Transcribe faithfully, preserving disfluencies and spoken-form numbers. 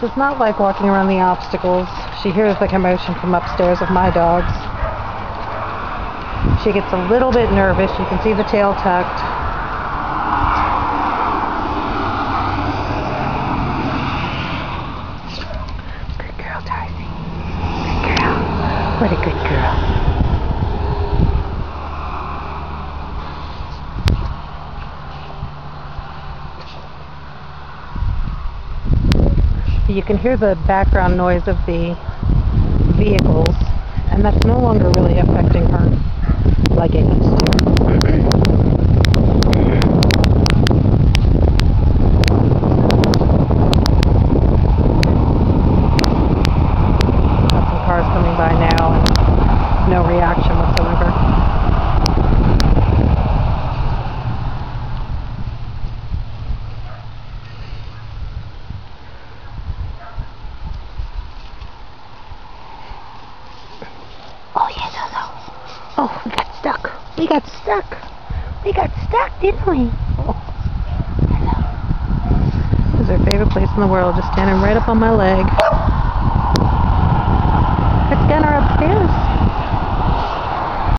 does not like walking around the obstacles. She hears the commotion from upstairs of my dogs. She gets a little bit nervous. You can see the tail tucked. Good girl, Darcy. Good girl. What a good girl. You can hear the background noise of the vehicles, and that's no longer really affecting her like it used to. Got some cars coming by now and no reaction whatsoever. Oh yeah, no, no. Oh, we got stuck. We got stuck. We got stuck, didn't we? Oh. Hello. This is her favorite place in the world, just standing right up on my leg. Let's get her upstairs.